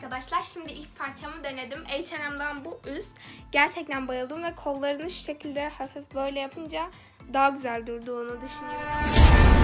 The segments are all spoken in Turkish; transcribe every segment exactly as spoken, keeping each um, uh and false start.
arkadaşlar. Şimdi ilk parçamı denedim. H and M'den bu üst. Gerçekten bayıldım ve kollarını şu şekilde hafif böyle yapınca daha güzel durduğunu düşünüyorum.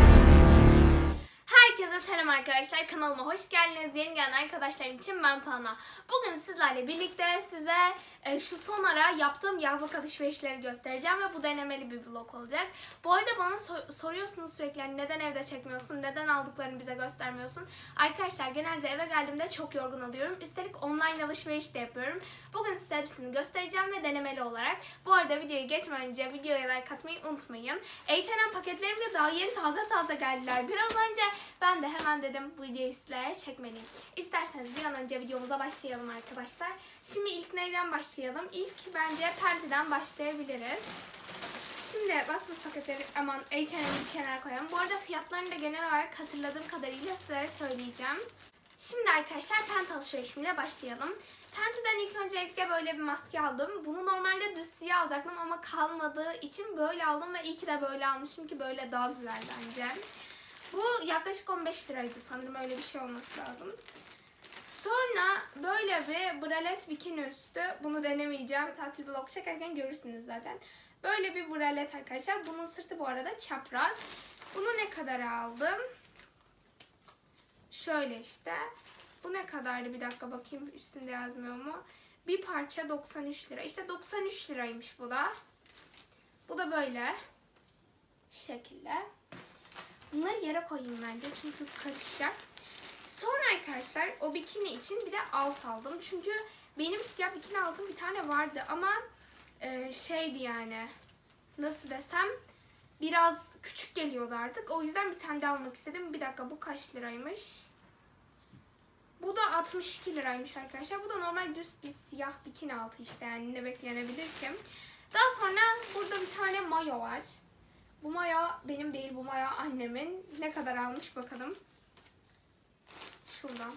Herkese selam arkadaşlar. Kanalıma hoş geldiniz. Yeni gelen arkadaşlarım için ben Tana. Bugün sizlerle birlikte size e, şu son ara yaptığım yazlık alışverişleri göstereceğim ve bu denemeli bir vlog olacak. Bu arada bana sor soruyorsunuz sürekli hani neden evde çekmiyorsun, neden aldıklarını bize göstermiyorsun. Arkadaşlar genelde eve geldiğimde çok yorgun oluyorum. Üstelik online alışveriş de yapıyorum. Bugün size hepsini göstereceğim ve denemeli olarak. Bu arada videoyu geçmeden önce videoya like atmayı unutmayın. H and M paketlerim de daha yeni taze taze geldiler. Biraz önce ben de hemen dedim bu videoyu sizlere çekmeliyim. İsterseniz bir an önce videomuza başlayalım arkadaşlar. Şimdi ilk neyden başlayalım? İlk bence Penti'den başlayabiliriz. Şimdi bassız paketleri aman H and M'yi bir kenara koyalım. Bu arada fiyatlarını da genel olarak hatırladığım kadarıyla sizlere söyleyeceğim. Şimdi arkadaşlar Penti alışverişimle başlayalım. Penti'den ilk öncelikle böyle bir maske aldım. Bunu normalde düz siyah alacaktım ama kalmadığı için böyle aldım ve iyi ki de böyle almışım ki böyle daha güzel bence. Bu yaklaşık on beş liraydı sanırım, öyle bir şey olması lazım. Sonra böyle bir bralet bikini üstü. Bunu denemeyeceğim. Tatil vlog çekerken görürsünüz zaten. Böyle bir bralet arkadaşlar. Bunun sırtı bu arada çapraz. Bunu ne kadar aldım? Şöyle işte. Bu ne kadardı? Bir dakika bakayım üstünde yazmıyor mu? Bir parça doksan üç lira. İşte doksan üç liraymış bu da. Bu da böyle. Şu şekilde. Bunları yere koyayım bence çünkü karışacak. Sonra arkadaşlar o bikini için bir de alt aldım. Çünkü benim siyah bikini altım bir tane vardı ama e, şeydi yani nasıl desem biraz küçük geliyordu artık. O yüzden bir tane de almak istedim. Bir dakika, bu kaç liraymış? Bu da altmış iki liraymış arkadaşlar. Bu da normal düz bir siyah bikini altı işte, yani ne beklenebilir ki. Daha sonra burada bir tane mayo var. Bu mayo benim değil, bu mayo annemin. Ne kadar almış bakalım. Şuradan.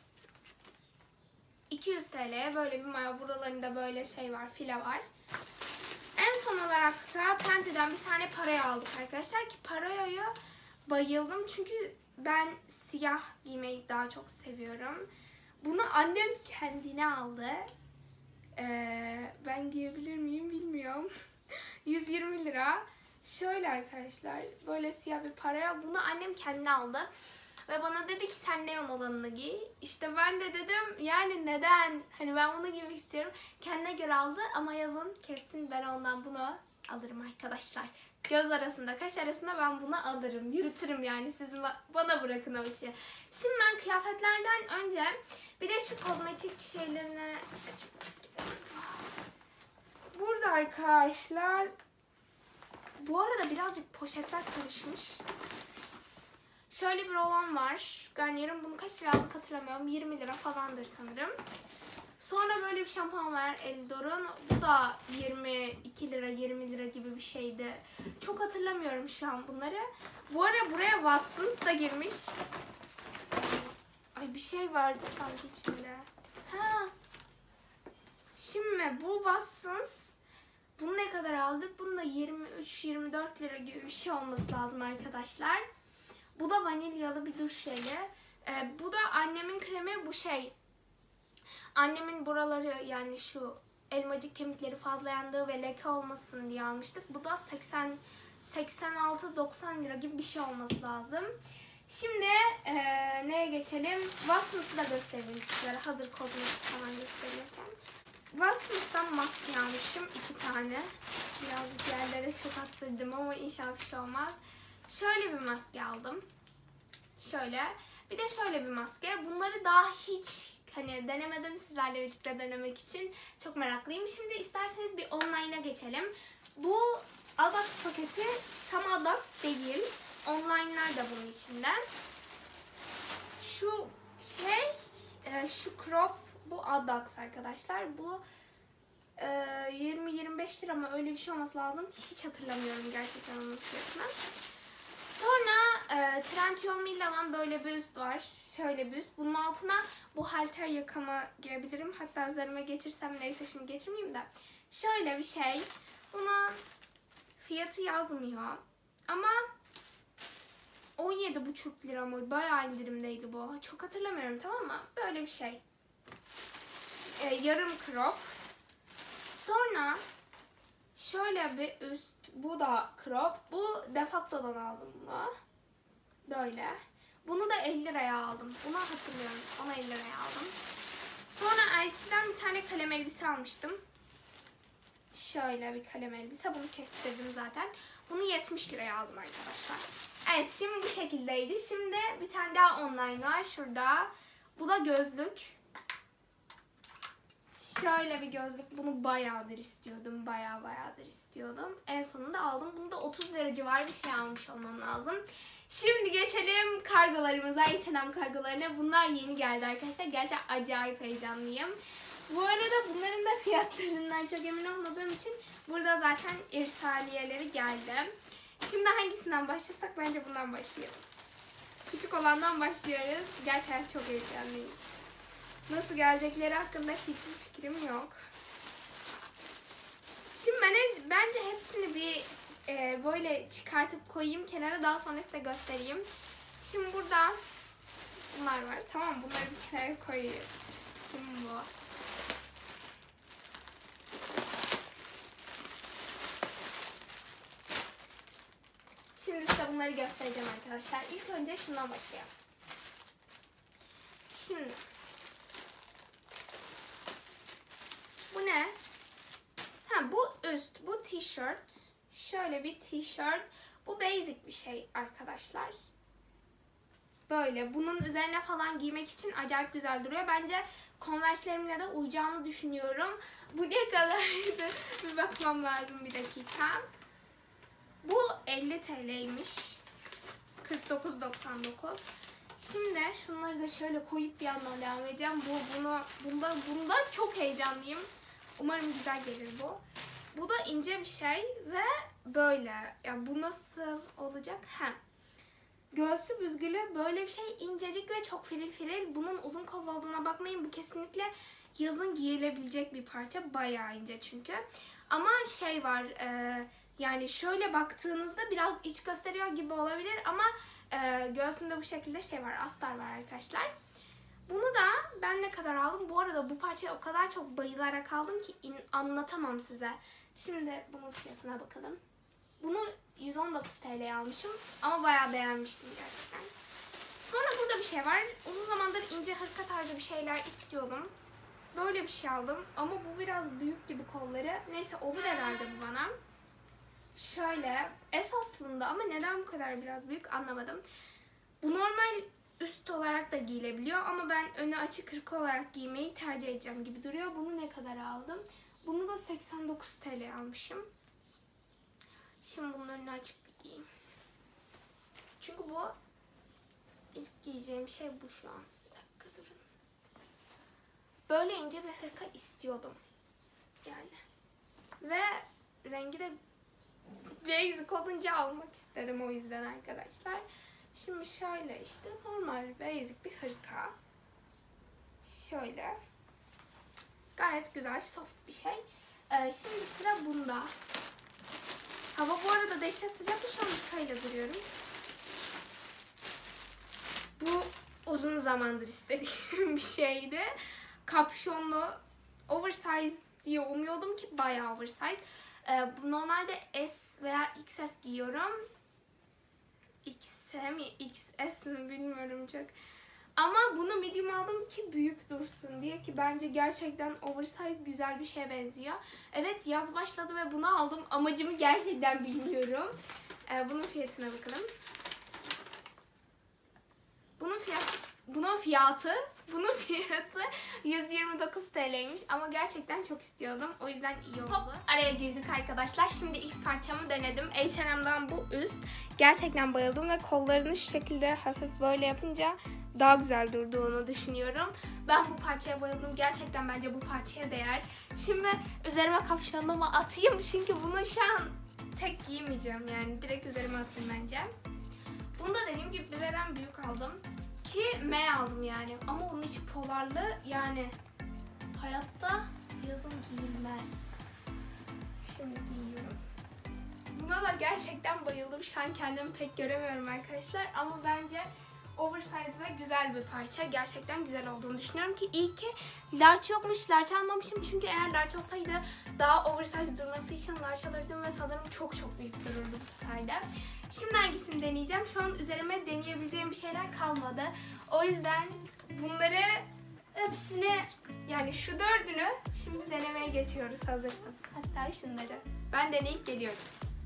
iki yüz TL'ye böyle bir mayo. Buralarında böyle şey var, file var. En son olarak da Penti'den bir tane paraya aldık arkadaşlar ki parayoyu bayıldım. Çünkü ben siyah giymeyi daha çok seviyorum. Bunu annem kendine aldı. Ee, ben giyebilir miyim bilmiyorum. yüz yirmi lira. Şöyle arkadaşlar, böyle siyah bir paraya. Bunu annem kendine aldı. Ve bana dedi ki sen neon olanını giy. İşte ben de dedim yani neden? Hani ben bunu giymek istiyorum. Kendine göre aldı ama yazın kesin ben ondan bunu alırım arkadaşlar. Göz arasında, kaş arasında ben bunu alırım. Yürütürüm yani, siz bana bırakın o işi. Şimdi ben kıyafetlerden önce bir de şu kozmetik şeylerini açmak istiyorum. Burada arkadaşlar, bu arada birazcık poşetler karışmış. Şöyle bir rolon var. Garnier'in bunu kaç lira aldık hatırlamıyorum. yirmi lira falandır sanırım. Sonra böyle bir şampuan var Elidor'un. Bu da yirmi iki lira, yirmi lira gibi bir şeydi. Çok hatırlamıyorum şu an bunları. Bu ara buraya Watsons da girmiş. Ay bir şey vardı sanki içinde. Ha. Şimdi bu Watsons, bunu ne kadar aldık? Bunu da yirmi üç yirmi dört lira gibi bir şey olması lazım arkadaşlar. Bu da vanilyalı bir duş jeli. Ee, bu da annemin kremi. Bu şey, annemin buraları yani şu elmacık kemikleri fazla yandığı ve leke olmasın diye almıştık. Bu da seksen seksen altı doksan lira gibi bir şey olması lazım. Şimdi ee, neye geçelim? Watsons'ı da göstereyim sizlere. Hazır kozmetik falan gösterirken. Watsons'tan maske almışım. iki tane. Birazcık yerlere çok attırdım ama inşallah bir şey olmaz. Şöyle bir maske aldım. Şöyle. Bir de şöyle bir maske. Bunları daha hiç hani denemedim, sizlerle birlikte denemek için. Çok meraklıyım. Şimdi isterseniz bir online'a geçelim. Bu Adax paketi tam Adax değil. Online'lar da bunun içinden. Şu şey, şu crop, bu Adax arkadaşlar. Bu yirmi yirmi beş lira ama öyle bir şey olması lazım. Hiç hatırlamıyorum gerçekten onun fiyatını. Sonra e, Trendyol Milano'dan böyle bir üst var. Şöyle bir üst. Bunun altına bu halter yakamı giyebilirim. Hatta üzerime geçirsem, neyse şimdi geçirmeyeyim de. Şöyle bir şey. Bunun fiyatı yazmıyor. Ama on yedi buçuk lira mı? Bayağı indirimdeydi bu. Çok hatırlamıyorum, tamam mı? Böyle bir şey. Ee, yarım crop. Sonra şöyle bir üst. Bu da crop. Bu Defacto'dan aldım bunu. Böyle. Bunu da elli liraya aldım. Bunu hatırlıyorum. Onu elli liraya aldım. Sonra Elsie'den bir tane kalem elbise almıştım. Şöyle bir kalem elbise. Bunu kestirdim zaten. Bunu yetmiş liraya aldım arkadaşlar. Evet, şimdi bu şekildeydi. Şimdi bir tane daha online var şurada. Bu da gözlük. Şöyle bir gözlük. Bunu bayağıdır istiyordum. Bayağı bayağıdır istiyordum. En sonunda aldım. Bunu da otuz lira civarı bir şey almış olmam lazım. Şimdi geçelim kargolarımıza. H and M kargolarına. Bunlar yeni geldi arkadaşlar. Gerçekten acayip heyecanlıyım. Bu arada bunların da fiyatlarından çok emin olmadığım için burada zaten irsaliyeleri geldi. Şimdi hangisinden başlasak? Bence bundan başlayalım. Küçük olandan başlıyoruz. Gerçekten çok heyecanlıyım. Nasıl gelecekleri hakkında hiçbir fikrim yok. Şimdi ben bence hepsini bir e, böyle çıkartıp koyayım kenara, daha sonra size göstereyim. Şimdi burada bunlar var. Tamam, bunları bir kenara koyayım. Şimdi bu. Şimdi size bunları göstereceğim arkadaşlar. İlk önce şundan başlayalım. Şimdi bu ne? Ha, bu üst, bu tişört. Şöyle bir tişört. Bu basic bir şey arkadaşlar. Böyle bunun üzerine falan giymek için acayip güzel duruyor. Bence Converse'lerimle de uyacağını düşünüyorum. Bu ne kadardı? Bir bakmam lazım, bir dakika. Bu elli T L'ymiş. kırk dokuz doksan dokuz. Şimdi şunları da şöyle koyup bir yandan devam edeceğim. Bu bunu bunda bunda çok heyecanlıyım. Umarım güzel gelir bu. Bu da ince bir şey ve böyle. Ya bu nasıl olacak? Hem göğsü büzgülü böyle bir şey, incecik ve çok firil firil. Bunun uzun kollu olduğuna bakmayın. Bu kesinlikle yazın giyilebilecek bir parça. Bayağı ince çünkü. Ama şey var. E, yani şöyle baktığınızda biraz iç gösteriyor gibi olabilir ama e, göğsünde bu şekilde şey var. Astar var arkadaşlar. Bunu da ben ne kadar aldım? Bu arada bu parçaya o kadar çok bayılarak aldım ki in, anlatamam size. Şimdi bunun fiyatına bakalım. Bunu yüz on dokuz T L'ye almışım ama bayağı beğenmiştim gerçekten. Sonra burada bir şey var. Uzun zamandır ince hırka tarzı bir şeyler istiyordum. Böyle bir şey aldım ama bu biraz büyük gibi kolları. Neyse, olur herhalde bu bana. Şöyle S aslında ama neden bu kadar biraz büyük anlamadım. Bu normal üst olarak da giyilebiliyor ama ben önü açık hırka olarak giymeyi tercih edeceğim gibi duruyor. Bunu ne kadar aldım? Bunu da seksen dokuz T L almışım. Şimdi bunun önünü açık bir giyeyim. Çünkü bu ilk giyeceğim şey bu şu an. Bir dakika durun. Böyle ince bir hırka istiyordum. Yani. Ve rengi de basic olunca almak istedim o yüzden arkadaşlar. Şimdi şöyle işte normal basic bir hırka. Şöyle. Gayet güzel, soft bir şey. Ee, şimdi sıra bunda. Hava bu arada dehşet sıcak, şu an hırkayla duruyorum. Bu uzun zamandır istediğim bir şeydi. Kapşonlu, oversize diye umuyordum ki bayağı oversize. Ee, bu normalde S veya X S giyiyorum. X S mi, X S mi bilmiyorum çok. Ama bunu medium aldım ki büyük dursun diye, ki bence gerçekten oversize güzel bir şeye benziyor. Evet, yaz başladı ve bunu aldım. Amacımı gerçekten bilmiyorum. Ee, bunun fiyatına bakalım. Bunun fiyatı, bunun fiyatı, bunun fiyatı yüz yirmi dokuz T L'ymiş ama gerçekten çok istiyordum. O yüzden iyi oldu. Hop, araya girdik arkadaşlar. Şimdi ilk parçamı denedim. H and M'den bu üst. Gerçekten bayıldım ve kollarını şu şekilde hafif böyle yapınca daha güzel durduğunu düşünüyorum. Ben bu parçaya bayıldım. Gerçekten bence bu parçaya değer. Şimdi üzerime kapşonumu atayım çünkü bunu şu an tek giymeyeceğim, yani direkt üzerime atayım bence. Bunu da dediğim gibi bir beden büyük aldım. Ki M aldım yani. Ama onun içi polarlı, yani hayatta yazın giyilmez. Şimdi giyiyorum. Buna da gerçekten bayıldım. Şu an kendimi pek göremiyorum arkadaşlar. Ama bence oversize ve güzel bir parça. Gerçekten güzel olduğunu düşünüyorum ki iyi ki large yokmuş. Large almamışım çünkü eğer large olsaydı daha oversize durması için large alırdım ve sanırım çok çok büyük dururdu bu sefer de. Şimdi hangisini deneyeceğim? Şu an üzerime deneyebileceğim bir şeyler kalmadı. O yüzden bunları hepsini, yani şu dördünü şimdi denemeye geçiyoruz hazırsanız. Hatta şunları. Ben deneyip geliyorum.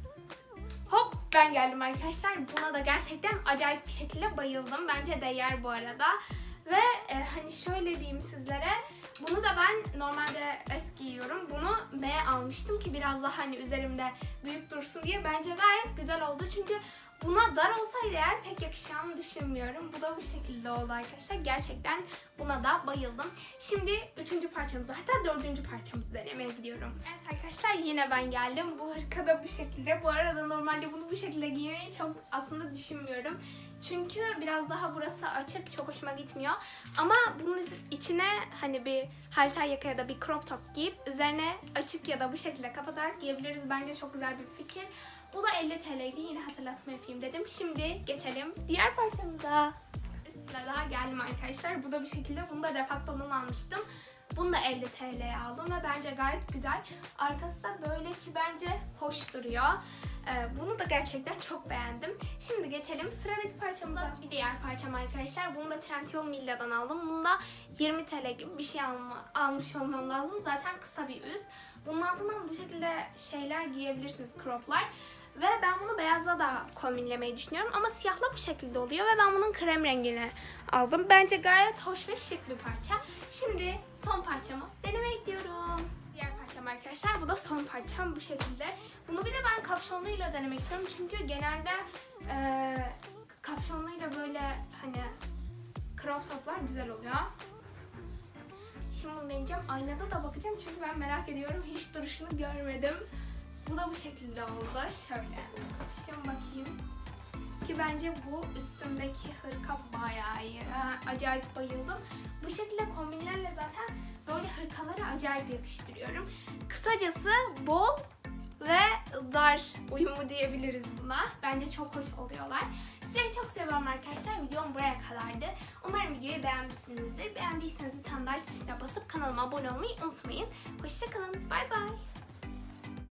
Hop, ben geldim arkadaşlar. Buna da gerçekten acayip bir şekilde bayıldım. Bence değer bu arada. Ve e, hani şöyle diyeyim sizlere. Bunu da ben normalde S giyiyorum. Bunu M almıştım ki biraz daha hani üzerimde büyük dursun diye. Bence gayet güzel oldu. Çünkü buna dar olsaydı eğer pek yakışacağını düşünmüyorum. Bu da bu şekilde oldu arkadaşlar. Gerçekten buna da bayıldım. Şimdi üçüncü parçamızı, hatta dördüncü parçamızı denemeye gidiyorum. Evet arkadaşlar, yine ben geldim. Bu hırka da bu şekilde. Bu arada normalde bunu bu şekilde giymeyi çok aslında düşünmüyorum. Çünkü biraz daha burası açık, çok hoşuma gitmiyor. Ama bunun içine hani bir halter yaka ya da bir crop top giyip üzerine açık ya da bu şekilde kapatarak giyebiliriz. Bence çok güzel bir fikir. Bu da elli T L'ydi. Yine hatırlatma yapayım dedim. Şimdi geçelim diğer parçamıza. Üstüne daha geldim arkadaşlar. Bu da bir şekilde. Bunu da Defacto'dan almıştım. Bunu da elli T L'ye aldım ve bence gayet güzel. Arkası da böyle ki bence hoş duruyor. Ee, bunu da gerçekten çok beğendim. Şimdi geçelim sıradaki parçamıza. Bir diğer parçam arkadaşlar. Bunu da Trendyol Milla'dan aldım. Bunu da yirmi T L gibi bir şey alma, almış olmam lazım. Zaten kısa bir üst. Bunun altından bu şekilde şeyler giyebilirsiniz, croplar. Ve ben bunu beyazla da kombinlemeyi düşünüyorum. Ama siyahla bu şekilde oluyor. Ve ben bunun krem rengini aldım. Bence gayet hoş ve şık bir parça. Şimdi son parçamı denemeye gidiyorum. Diğer parçam arkadaşlar. Bu da son parçam bu şekilde. Bunu bir de ben kapşonluyla denemek istiyorum. Çünkü genelde e, kapşonluyla böyle hani crop toplar güzel oluyor. Şimdi bunu deneyeceğim. Aynada da bakacağım çünkü ben merak ediyorum. Hiç duruşunu görmedim. Bu da bu şekilde oldu. Şöyle. Şimdi bakayım. Ki bence bu üstümdeki hırka bayağı iyi. Acayip bayıldım. Bu şekilde kombinlerle zaten böyle hırkaları acayip yakıştırıyorum. Kısacası bol ve dar uyumu diyebiliriz buna. Bence çok hoş oluyorlar. Sizleri çok seviyorum arkadaşlar. Videom buraya kadardı. Umarım videoyu beğenmişsinizdir. Beğendiyseniz lütfen like tuşuna basıp kanalıma abone olmayı unutmayın. Hoşçakalın. Bay bay.